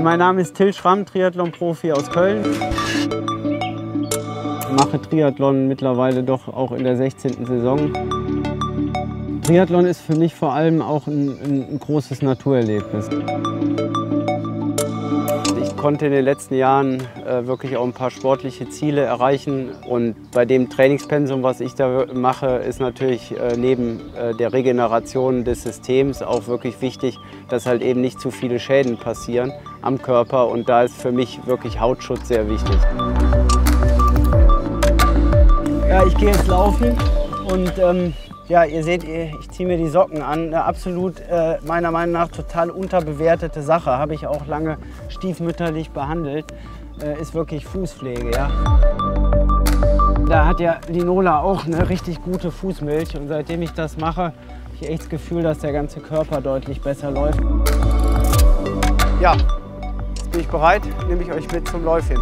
Mein Name ist Till Schramm, Triathlon-Profi aus Köln. Ich mache Triathlon mittlerweile doch auch in der 16. Saison. Triathlon ist für mich vor allem auch ein großes Naturerlebnis. Ich konnte in den letzten Jahren wirklich auch ein paar sportliche Ziele erreichen. Und bei dem Trainingspensum, was ich da mache, ist natürlich neben der Regeneration des Systems auch wirklich wichtig, dass halt eben nicht zu viele Schäden passieren am Körper. Und da ist für mich wirklich Hautschutz sehr wichtig. Ja, ich gehe jetzt laufen und ja, ihr seht, ich ziehe mir die Socken an. Eine absolut, meiner Meinung nach, total unterbewertete Sache. Habe ich auch lange stiefmütterlich behandelt. Ist wirklich Fußpflege, ja. Da hat ja Linola auch eine richtig gute Fußmilch. Und seitdem ich das mache, habe ich echt das Gefühl, dass der ganze Körper deutlich besser läuft. Ja, jetzt bin ich bereit. Nehme ich euch mit zum Läufchen.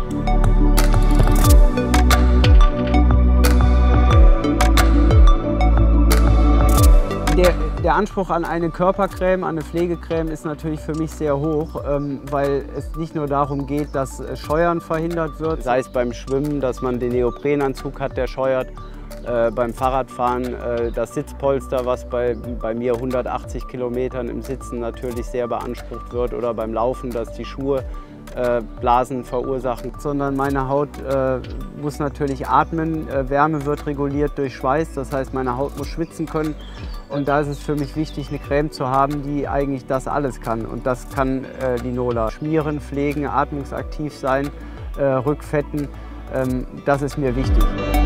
Der Anspruch an eine Körpercreme, an eine Pflegecreme ist natürlich für mich sehr hoch, weil es nicht nur darum geht, dass Scheuern verhindert wird, sei es beim Schwimmen, dass man den Neoprenanzug hat, der scheuert, beim Fahrradfahren das Sitzpolster, was bei mir 180 Kilometern im Sitzen natürlich sehr beansprucht wird, oder beim Laufen, dass die Schuhe Blasen verursachen, sondern meine Haut muss natürlich atmen, Wärme wird reguliert durch Schweiß, das heißt meine Haut muss schwitzen können, und da ist es für mich wichtig, eine Creme zu haben, die eigentlich das alles kann, und das kann Linola. Schmieren, pflegen, atmungsaktiv sein, rückfetten, das ist mir wichtig.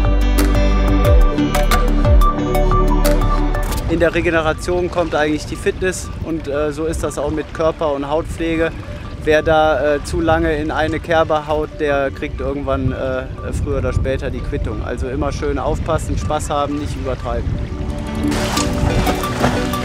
In der Regeneration kommt eigentlich die Fitness, und so ist das auch mit Körper- und Hautpflege. Wer da zu lange in eine Kerbe haut, der kriegt irgendwann früher oder später die Quittung. Also immer schön aufpassen, Spaß haben, nicht übertreiben.